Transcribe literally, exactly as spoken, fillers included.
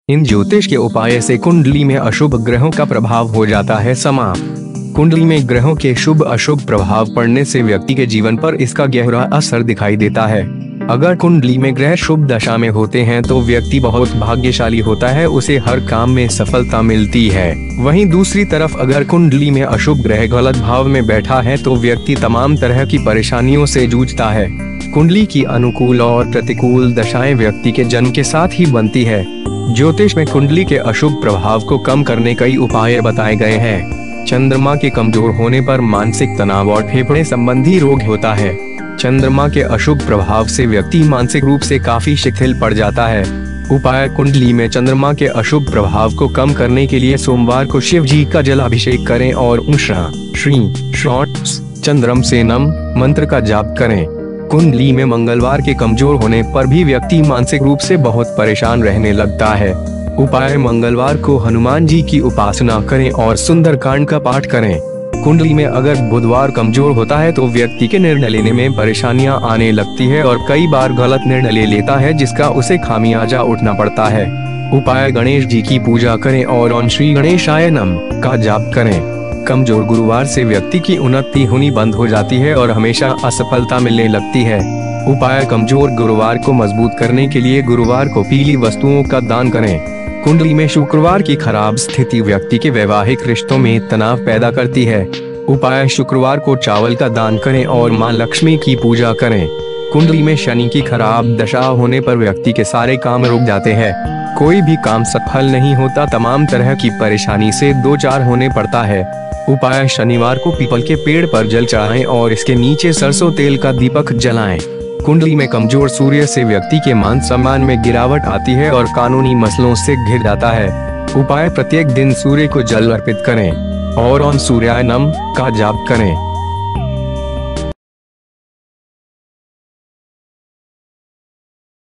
इन ज्योतिष के उपाय से कुंडली में अशुभ ग्रहों का प्रभाव हो जाता है समाप्त। कुंडली में ग्रहों के शुभ अशुभ प्रभाव पड़ने से व्यक्ति के जीवन पर इसका गहरा असर दिखाई देता है। अगर कुंडली में ग्रह शुभ दशा में होते हैं तो व्यक्ति बहुत भाग्यशाली होता है, उसे हर काम में सफलता मिलती है। वहीं दूसरी तरफ अगर कुंडली में अशुभ ग्रह गलत भाव में बैठा है तो व्यक्ति तमाम तरह की परेशानियों से जूझता है। कुंडली की अनुकूल और प्रतिकूल दशाएं व्यक्ति के जन्म के साथ ही बनती है। ज्योतिष में कुंडली के अशुभ प्रभाव को कम करने कई उपाय बताए गए हैं। चंद्रमा के कमजोर होने पर मानसिक तनाव और फेफड़े संबंधी रोग होता है। चंद्रमा के अशुभ प्रभाव से व्यक्ति मानसिक रूप से काफी शिथिल पड़ जाता है। उपाय: कुंडली में चंद्रमा के अशुभ प्रभाव को कम करने के लिए सोमवार को शिव जी का जलाभिषेक करें और ओम श्रा श्री श्रॉट्स चंद्रम से नम मंत्र का जाप करें। कुंडली में मंगलवार के कमजोर होने पर भी व्यक्ति मानसिक रूप से बहुत परेशान रहने लगता है। उपाय: मंगलवार को हनुमान जी की उपासना करें और सुंदरकांड का पाठ करें। कुंडली में अगर बुधवार कमजोर होता है तो व्यक्ति के निर्णय लेने में परेशानियां आने लगती है और कई बार गलत निर्णय ले लेता है, जिसका उसे खामियाजा उठना पड़ता है। उपाय: गणेश जी की पूजा करें और ओम श्री गणेशाय नमः का जाप करें। कमजोर गुरुवार से व्यक्ति की उन्नति होनी बंद हो जाती है और हमेशा असफलता मिलने लगती है। उपाय: कमजोर गुरुवार को मजबूत करने के लिए गुरुवार को पीली वस्तुओं का दान करें। कुंडली में शुक्रवार की खराब स्थिति व्यक्ति के वैवाहिक रिश्तों में तनाव पैदा करती है। उपाय: शुक्रवार को चावल का दान करें और मां लक्ष्मी की पूजा करें। कुंडली में शनि की खराब दशा होने पर व्यक्ति के सारे काम रुक जाते हैं, कोई भी काम सफल नहीं होता, तमाम तरह की परेशानी से दो चार होने पड़ता है। उपाय: शनिवार को पीपल के पेड़ पर जल चढ़ाएं और इसके नीचे सरसों तेल का दीपक जलाएं। कुंडली में कमजोर सूर्य से व्यक्ति के मान सम्मान में गिरावट आती है और कानूनी मसलों से घिर जाता है। उपाय: प्रत्येक दिन सूर्य को जल अर्पित करें और ओम सूर्याय नमः का जाप करें।